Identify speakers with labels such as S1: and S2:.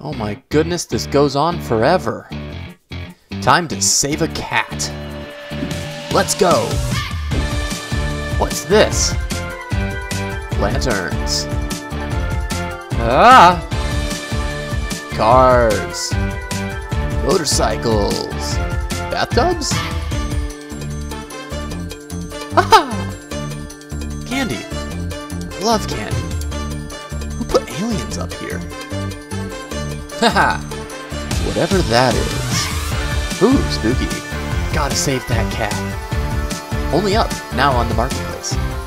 S1: Oh my goodness, this goes on forever. Time to save a cat. Let's go! What's this? Lanterns. Ah! Cars. Motorcycles. Bathtubs? Haha! Candy. I love candy. Who put aliens up here? Haha! Whatever that is. Ooh, spooky. Gotta save that cat. Only up, now on the marketplace.